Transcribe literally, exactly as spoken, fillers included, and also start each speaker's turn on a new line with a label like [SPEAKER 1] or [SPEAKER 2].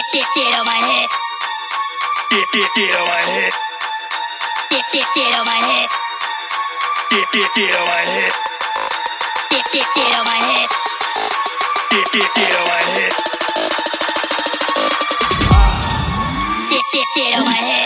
[SPEAKER 1] get get on my head. Get get get on my head. Get get get on my head. Get get get on my head. Get get get on my head. Get get get on my head. Get get get on my head.